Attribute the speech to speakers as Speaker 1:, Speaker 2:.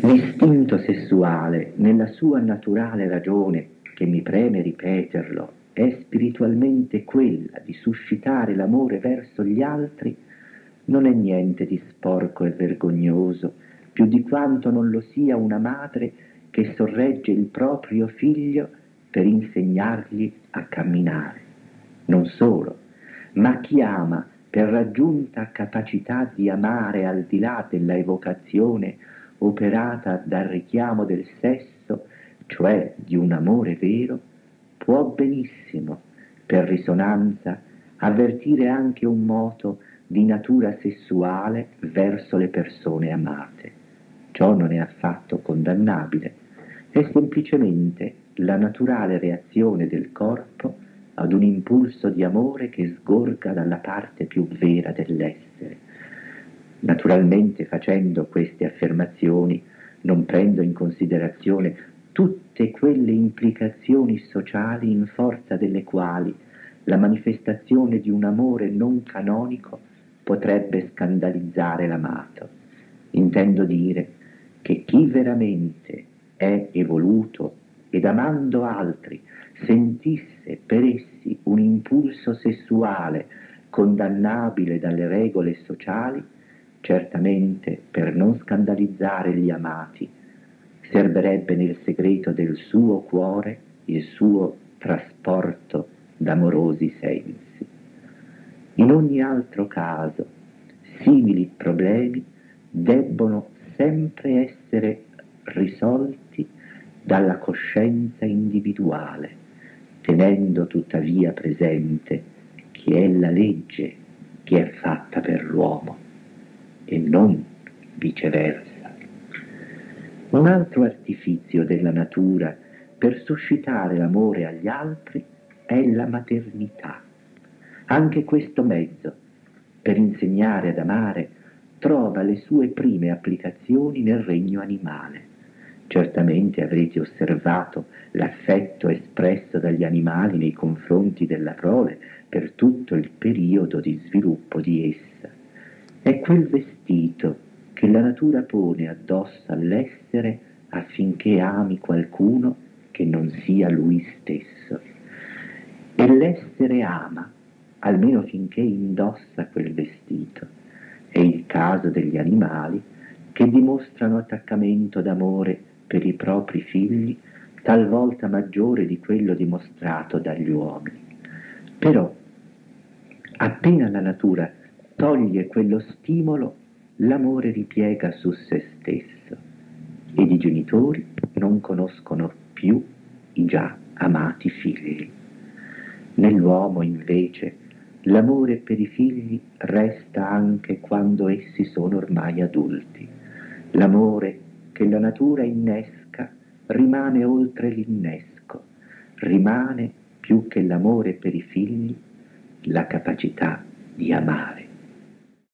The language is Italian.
Speaker 1: L'istinto sessuale, nella sua naturale ragione, che mi preme ripeterlo, è spiritualmente quella di suscitare l'amore verso gli altri, non è niente di sporco e vergognoso, più di quanto non lo sia una madre che sorregge il proprio figlio per insegnargli a camminare. Non solo, ma chi ama per raggiunta capacità di amare al di là della evocazione operata dal richiamo del sesso, cioè di un amore vero, può benissimo, per risonanza, avvertire anche un moto di natura sessuale verso le persone amate. Ciò non è affatto condannabile, è semplicemente la naturale reazione del corpo ad un impulso di amore che sgorga dalla parte più vera dell'essere. Naturalmente, facendo queste affermazioni, non prendo in considerazione tutte quelle implicazioni sociali in forza delle quali la manifestazione di un amore non canonico potrebbe scandalizzare l'amato. Intendo dire che chi veramente è evoluto ed amando altri sentisse per essi un impulso sessuale condannabile dalle regole sociali, certamente per non scandalizzare gli amati, serberebbe nel segreto del suo cuore il suo trasporto d'amorosi sensi. In ogni altro caso, simili problemi debbono sempre essere risolti dalla coscienza individuale, tenendo tuttavia presente che è la legge che è fatta per l'uomo e non viceversa. Un altro artifizio della natura per suscitare l'amore agli altri è la maternità. Anche questo mezzo, per insegnare ad amare, trova le sue prime applicazioni nel regno animale. Certamente avrete osservato l'affetto espresso dagli animali nei confronti della prole per tutto il periodo di sviluppo di essa. È quel vestito che la natura pone addosso all'essere affinché ami qualcuno che non sia lui stesso. E l'essere ama, almeno finché indossa quel vestito. È il caso degli animali che dimostrano attaccamento d'amore per i propri figli, talvolta maggiore di quello dimostrato dagli uomini. Però, appena la natura toglie quello stimolo, l'amore ripiega su se stesso ed i genitori non conoscono più i già amati figli. Nell'uomo, invece, l'amore per i figli resta anche quando essi sono ormai adulti. L'amore che la natura innesca rimane oltre l'innesco, rimane più che l'amore per i figli la capacità di amare.